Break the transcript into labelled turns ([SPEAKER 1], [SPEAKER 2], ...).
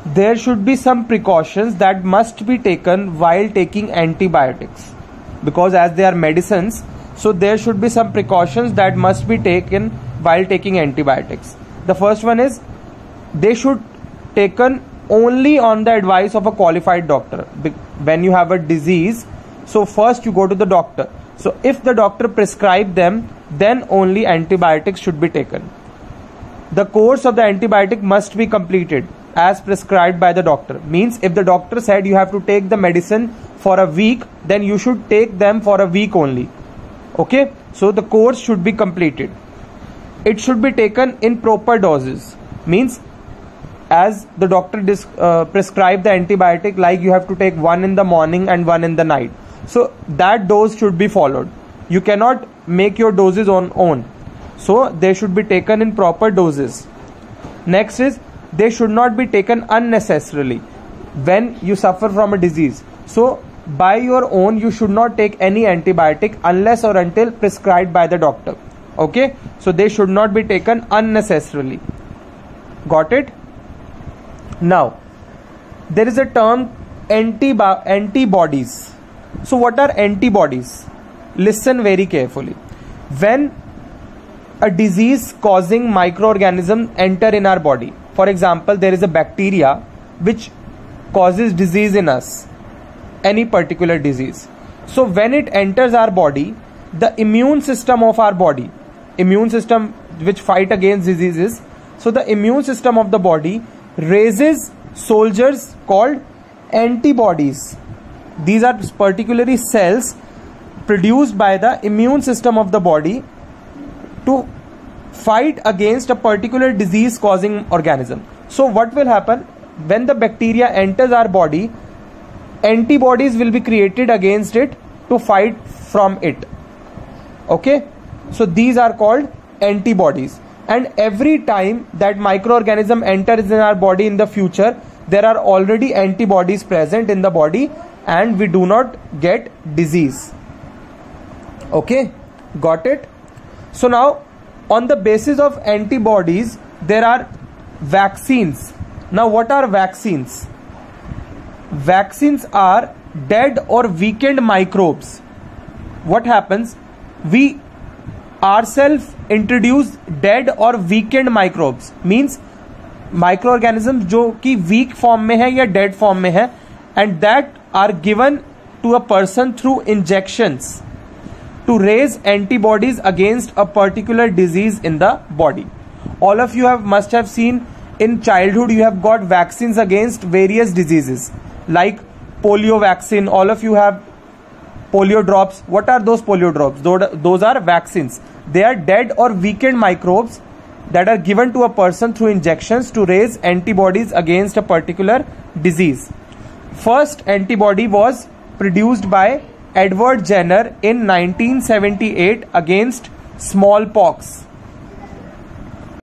[SPEAKER 1] there should be some precautions that must be taken while taking antibiotics, because as they are medicines, so there should be some precautions that must be taken while taking antibiotics. The first one is they should taken only on the advice of a qualified doctor. When you have a disease, so first you go to the doctor. So if the doctor prescribe them, then only antibiotics should be taken. The course of the antibiotic must be completed as prescribed by the doctor. Means if the doctor said you have to take the medicine for a week, then you should take them for a week only. Okay, so the course should be completed. It should be taken in proper doses. Means as the doctor prescribed the antibiotic, like you have to take one in the morning and one in the night, so that dose should be followed. You cannot make your doses on own, so they should be taken in proper doses. Next is they should not be taken unnecessarily when you suffer from a disease. So by your own you should not take any antibiotic unless or until prescribed by the doctor. Okay, so they should not be taken unnecessarily. Got it? Now there is a term antibodies. So what are antibodies? Listen very carefully. When a disease causing microorganism enter in our body, for example, there is a bacteria which causes disease in us, any particular disease. So when it enters our body, the immune system of our body, immune system which fight against diseases, so the immune system of the body raises soldiers called antibodies. These are particularly cells produced by the immune system of the body to fight against a particular disease causing organism. So what will happen when the bacteria enters our body? Antibodies will be created against it to fight from it. Okay, so these are called antibodies. And every time that microorganism enters in our body in the future, there are already antibodies present in the body and we do not get disease. Okay, got it? So now on the basis of antibodies, there are vaccines. Now what are vaccines? Vaccines are dead or weakened microbes. What happens? We ourselves introduce dead or weakened microbes. Means microorganisms जो कि weak form में है या dead form में है, and that are given to a person through injections to raise antibodies against a particular disease in the body. All of you must have seen in childhood you have got vaccines against various diseases like polio vaccine. All of you have polio drops. What are those polio drops? Those are vaccines. They are dead or weakened microbes that are given to a person through injections to raise antibodies against a particular disease. First antibody was produced by Edward Jenner in 1978 against smallpox.